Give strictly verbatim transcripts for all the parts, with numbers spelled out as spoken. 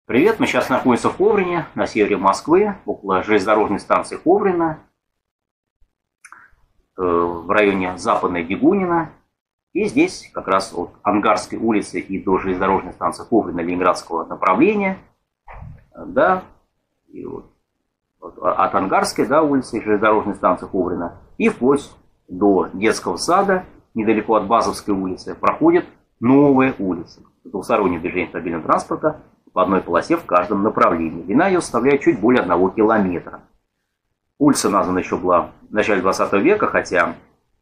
Привет, мы сейчас находимся в Коврине, на севере Москвы, около железнодорожной станции Коврина, в районе Западной Дегунина. И здесь как раз от Ангарской улицы и до железнодорожной станции Коврина Ленинградского направления, да, и вот, от Ангарской, да, улицы и железнодорожной станции Коврина, и вплоть до детского сада, недалеко от Базовской улицы, проходит новая улица. Двухстороннее движение автомобильного транспорта по одной полосе в каждом направлении. Длина ее составляет чуть более одного километра. Улица названа еще была в начале двадцатого века, хотя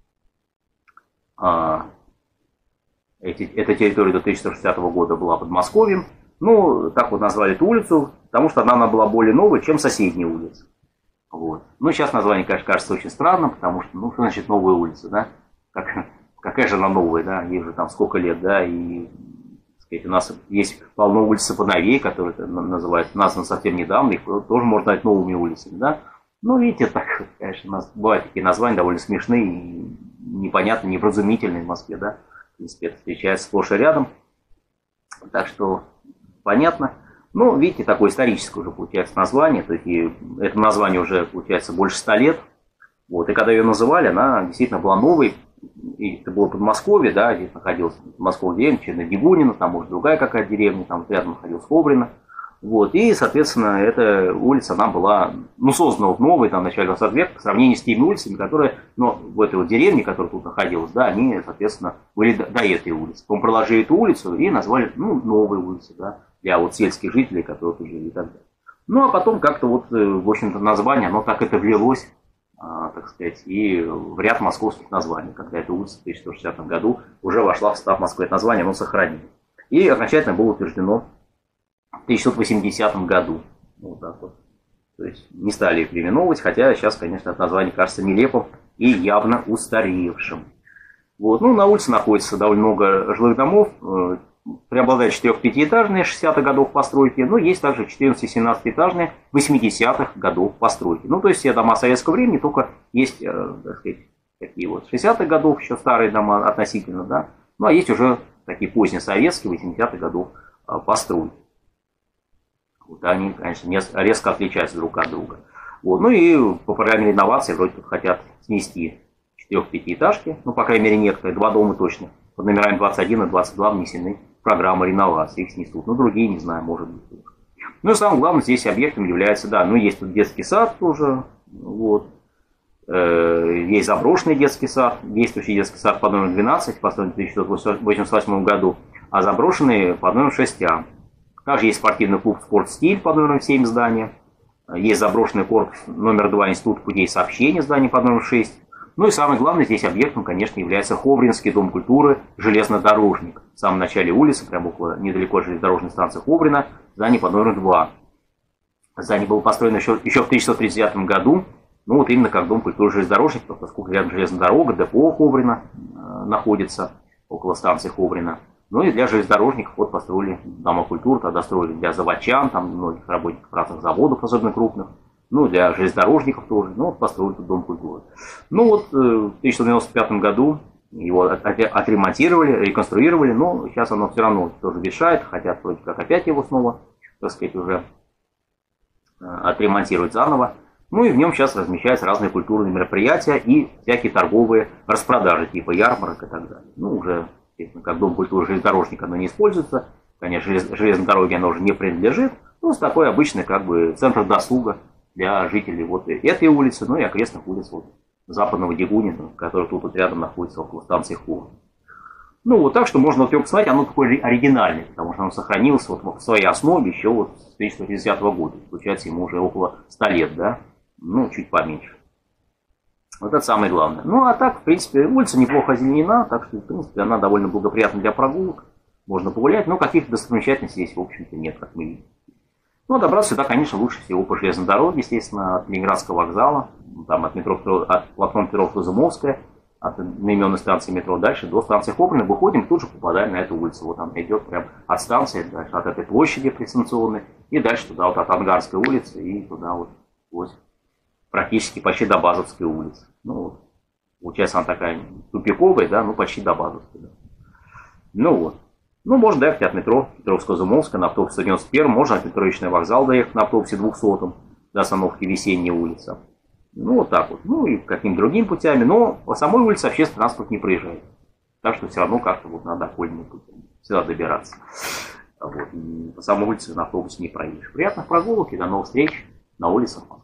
а, эти, эта территория до тысяча девятьсот шестидесятого года была Подмосковьем. Ну, так вот назвали эту улицу, потому что она, она была более новая, чем соседняя улица. Вот. Ну, сейчас название, конечно, кажется очень странным, потому что, ну, что значит новая улица, да? Как, какая же она новая, да? Ей уже там сколько лет, да, и... У нас есть полно улиц поновей, которые называют, названы совсем недавно, их тоже можно назвать новыми улицами, да. Ну, видите, так, конечно, у нас бывают такие названия довольно смешные и непонятные, невразумительные в Москве, да. В принципе, это встречается сплошь и рядом. Так что, понятно. Ну, видите, такое историческое уже получается название, то есть и это название уже, получается, больше ста лет. Вот, и когда ее называли, она действительно была новой. И это было Подмосковье, да, здесь находилась Подмосковья деревня, Черная Дегунина, там может другая какая-то деревня, там рядом находилась Коврина. Вот, и, соответственно, эта улица, она была, ну, создана в новой, там, в начале двадцатого века, по сравнению с теми улицами, которые, ну, в этой вот деревне, которая тут находилась, да, они, соответственно, были до, до этой улицы. Потом проложили эту улицу и назвали, ну, новой улицей, да, для вот сельских жителей, которые тут жили и так далее. Ну, а потом как-то вот, в общем-то, название, оно так это влилось, так сказать, и в ряд московских названий, когда эта улица в тысяча девятьсот шестидесятом году уже вошла в состав Москвы. Это название оно сохранилось. И окончательно было утверждено в тысяча девятьсот восьмидесятом году. Вот так вот. То есть не стали переименовывать, хотя сейчас, конечно, это название кажется нелепым и явно устаревшим. Вот. Ну, на улице находится довольно много жилых домов, преобладают четырех-пятиэтажные шестидесятых годов постройки, но есть также четырнадцати-семнадцатиэтажные восьмидесятых годов постройки. Ну, то есть все дома советского времени, только есть, э, так сказать, такие вот шестидесятых годов, еще старые дома относительно, да, ну, а есть уже такие позднесоветские восьмидесятых годов э, постройки. Вот они, конечно, резко отличаются друг от друга. Вот. Ну и по программе реновации вроде тут хотят снести четырех-пятиэтажки, ну, по крайней мере, некоторые, два дома точно, под номерами двадцать один и двадцать два внесены в программу реновации, их снесут. Ну, другие, не знаю, может быть. Ну, и самое главное, здесь объектом является, да, ну, есть тут детский сад тоже, вот. Есть заброшенный детский сад, действующий детский сад под номером двенадцать, построен в тысяча девятьсот восемьдесят восьмом году, а заброшенный под номером шесть А. Также есть спортивный клуб «Спортстиль» под номером семь здания. Есть заброшенный корпус номер два Института путей сообщения, здание под номером шесть. Ну и самое главное, здесь объектом, конечно, является Ковринский дом культуры «Железнодорожник». В самом начале улицы, прямо около, недалеко от железнодорожной станции Коврина, здание под номером два. Здание было построено еще, еще в тысяча девятьсот тридцать девятом году, ну вот именно как дом культуры «Железнодорожник», поскольку рядом железная дорога, депо Коврина э, находится около станции Коврина. Ну и для железнодорожников вот построили дома культуры, тогда строили для заводчан, там многих работников разных заводов, особенно крупных. Ну, для железнодорожников тоже, ну, вот построили тут дом культуры. Ну, вот в тысяча девятьсот девяносто пятом году его отремонтировали, реконструировали, но сейчас оно все равно тоже мешает, хотят вроде как опять его снова, так сказать, уже отремонтировать заново. Ну, и в нем сейчас размещаются разные культурные мероприятия и всякие торговые распродажи, типа ярмарок и так далее. Ну, уже, естественно, как дом культуры железнодорожника оно не используется, конечно, железной дороге оно уже не принадлежит, ну, с такой обычной, как бы, центр досуга для жителей вот этой улицы, ну и окрестных улиц вот, Западного Дегунина, который тут вот рядом находится около станции Коврина. Ну вот так что можно вот его посмотреть, оно такое оригинальное, потому что оно сохранилось вот в своей основе еще вот с тысяча девятьсот шестидесятого года. Получается, ему уже около ста лет, да? Ну, чуть поменьше. Вот это самое главное. Ну, а так, в принципе, улица неплохо озеленена, так что, в принципе, она довольно благоприятна для прогулок. Можно погулять, но каких-то достопримечательностей здесь, в общем-то, нет, как мы видим. Ну, добраться сюда, конечно, лучше всего по железной дороге, естественно, от Ленинградского вокзала, там от метро, от платформы Перов-Разумовская, от наименной станции метро дальше до станции Коврина выходим, тут же попадаем на эту улицу. Вот она идет прям от станции, дальше от этой площади пристанционной, и дальше туда вот от Ангарской улицы, и туда вот, вот практически почти до Базовской улицы. Ну, вот, получается, она такая тупиковая, да, ну, почти до Базовской. Да. Ну, вот. Ну, можно доехать от метро Петровско-Изюмовская на автобусе сто девяносто один, можно от метро Речной вокзал доехать на автобусе двухсотом до остановки Весенняя улица. Ну, вот так вот. Ну, и какими-то другими путями. Но по самой улице общественный транспорт не проезжает. Так что все равно как-то вот надо окольными путями всегда добираться. Вот. И по самой улице на автобусе не проедешь. Приятных прогулок и до новых встреч на улицах.